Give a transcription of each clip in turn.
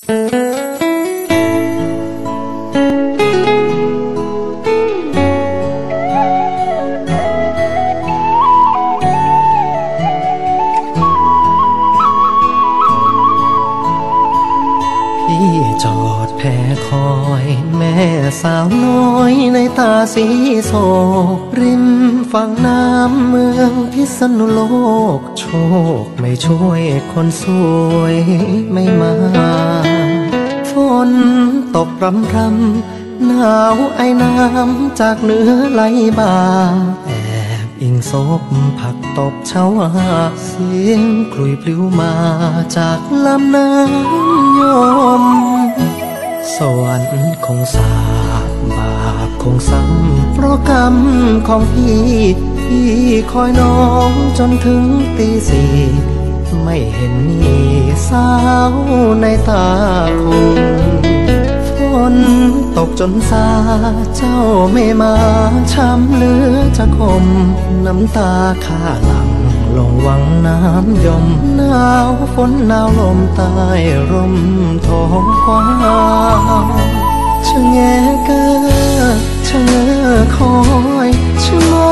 จอดแพ้คอยแม่สาวน้อยในตาสีโศกริมฝั่งน้ำเมืองพิษณุโลกโชคไม่ช่วยคนสวยไม่มาฝนตกรำรำหนาวไอน้ำจากเหนือไหลบ่าแอบอิงศพผักตบชาวาเสียงคลุยปลิวมาจากลำน้ำยมสวรรค์คงสาบบาปคงซ้ำเพราะกรรมของพี่คอยน้องจนถึงตีสี่ไม่เห็นมีสาวในตาคงฝนตกจนซาเจ้าไม่มาช้ำเหลือจะคมน้ำตาข้าหลังลงวังน้ำยมหนาวฝนหนาวลมใต้ร่มท้องกว้างชะแงเกอชะเง้อคอยชะม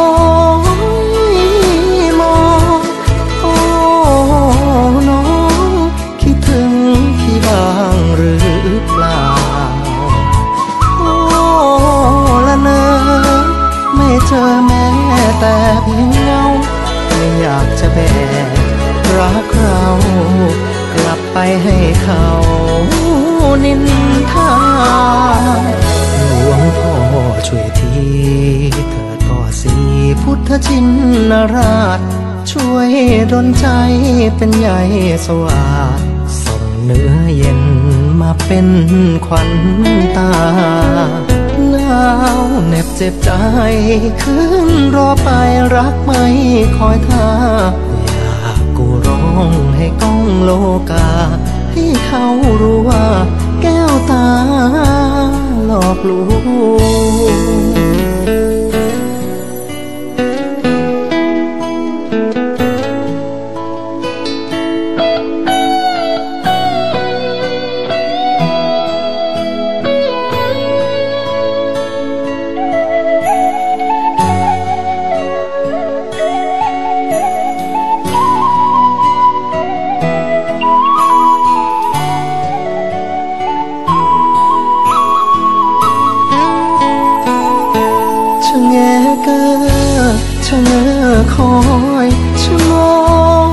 องโอ้น้องคิดถึงพี่บ้างหรือเปล่าโอ้ละเนอไม่เจอแม้แต่เพียงเงาไม่อยากจะแบกรักเรากลับไปให้เขานินทาหลวงพ่อช่วยทีเถิดก่อสีพุทธชินราชช่วยดลใจเป็นใหญ่สว่างส่งเนื้อเย็นมาเป็นขวัญตาหนาวเหน็บเจ็บใจคืนรอไปรักไม่คอยท่าอยากกูร้องให้ก้องโลกาให้เขารู้ว่าแก้วตาหลอกลวงชะเง้อคอยชะมอง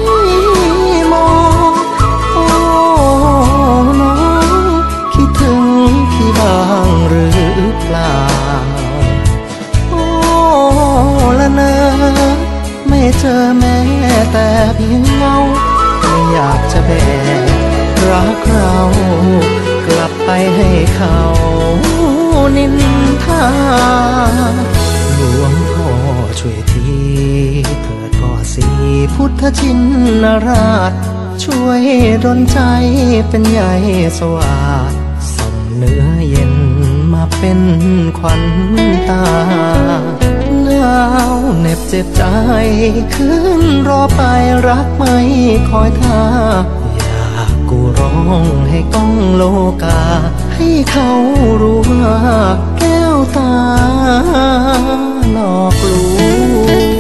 โอ้น้องคิดถึงพี่บ้างหรือเปล่าโอ้ละเนอไม่เจอแม้แต่เพียงเงาไม่อยากจะแบกรักเรากลับไปให้เขานินทาหลวงพ่อช่วยทีเถิดก่อสีพุทธชินราชช่วยดลใจเป็นใหญ่สว่างส่งเนื้อเย็นมาเป็นขวัญตาหนาวเหน็บเจ็บใจคืนรอไปรักไม่คอยท่าอยากกูร้องให้ก้องโลกาให้เขารู้ว่าแก้วตาหลอกลวง